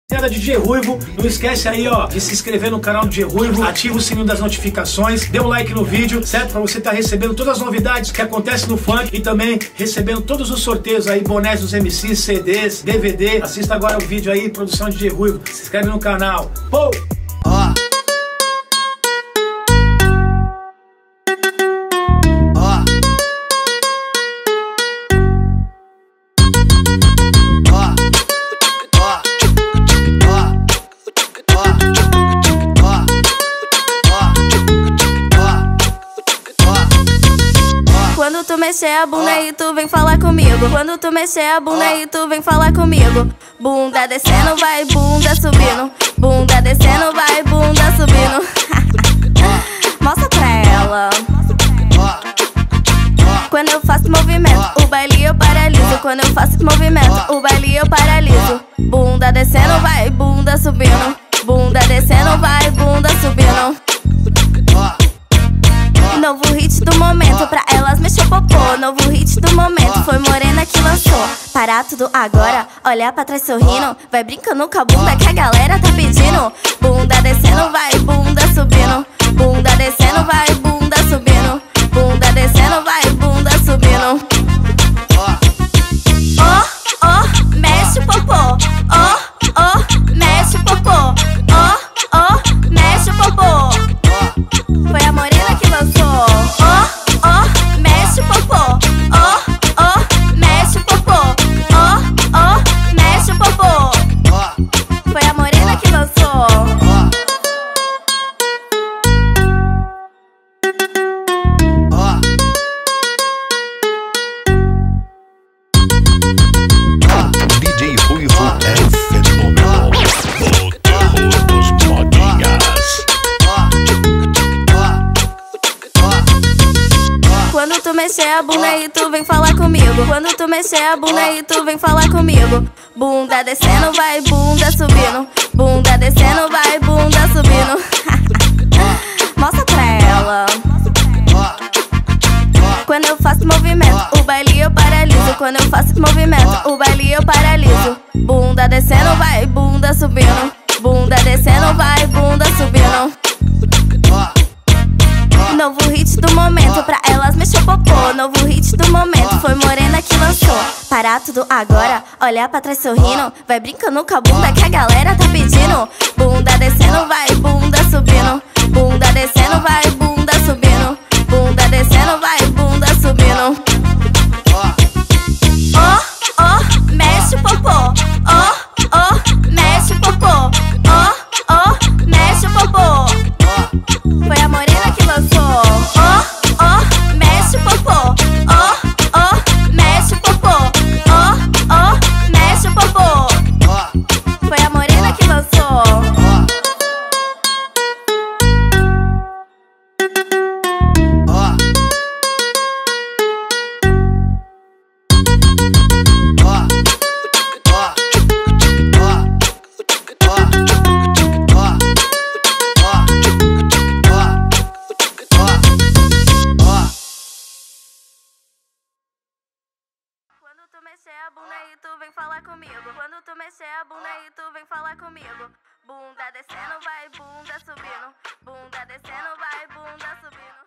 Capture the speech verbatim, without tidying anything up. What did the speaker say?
D J Ruivo, não esquece aí, ó, de se inscrever no canal do D J Ruivo, ativa o sininho das notificações, dê um like no vídeo, certo? Pra você estar recebendo todas as novidades que acontecem no funk e também recebendo todos os sorteios aí, bonés dos M Cs, C Ds, D V D. Assista agora o vídeo aí, produção de D J Ruivo, se inscreve no canal. Pô! Ó. Quando tu mexer a bunda aí tu vem falar comigo. Quando tu mexer a bunda aí tu vem falar comigo. Bunda descendo, vai, bunda subindo. Bunda descendo, vai, bunda subindo. Mostra pra ela. Quando eu faço movimento, o baile eu paraliso. Quando eu faço movimento, o baile eu paraliso. Bunda descendo, vai, bunda subindo. Bunda descendo, vai, bunda subindo. Novo hit do momento, pra elas mexer o popô. Novo hit do momento, foi Morena que lançou. Parar tudo agora, olhar pra trás sorrindo. Vai brincando com a bunda que a galera tá pedindo. Bunda descendo, vai, bunda subindo. Bunda descendo, vai, bunda subindo. Bunda descendo, vai, bunda subindo. Ó, ó, mexe o popô. Ó, ó, mexe o popô. Ó, ó, mexe o popô. Foi a Morena que lançou. Ó, ó, mexe o popô. Ó, ó, mexe o popô. Ó, ó, mexe o popô. Foi a Morena que lançou. D J Ruivo é fenomenal. O terror dos modinhas. Quando tu mexer a bunda aí tu vem falar comigo. Quando tu mexer a bunda aí tu vem falar comigo. Bunda descendo, vai, bunda subindo. Bunda descendo, vai, bunda subindo. Mostra pra ela. Quando eu faço movimento, o baile eu paraliso. Quando eu faço movimento, o baile eu paraliso. Bunda descendo, vai, bunda subindo. Bunda descendo, vai, bunda subindo. Novo hit do momento, pra elas mexer o popô. Novo hit do momento, foi Morena que lançou. Parar tudo agora, olhar pra trás sorrindo. Vai brincando com a bunda que a galera tá pedindo. Bunda descendo, vai, bunda subindo. Bunda descendo, vai, bunda subindo. Bunda descendo, vai, bunda subindo. Ó, ó, mexe o popô. Ó, ó, mexe o popô. Ó, ó, mexe o popô. Foi a Morena que lançou. Ó, ó, mexe o popô. Ó, ó, mexe o popô. Ó, ó, mexe o popô. Foi a Morena que lançou. Quando tu mexer a bunda aí tu vem falar comigo. Quando tu mexer a bunda aí tu vem falar comigo. Bunda descendo, vai, bunda subindo. Bunda descendo, vai, bunda subindo.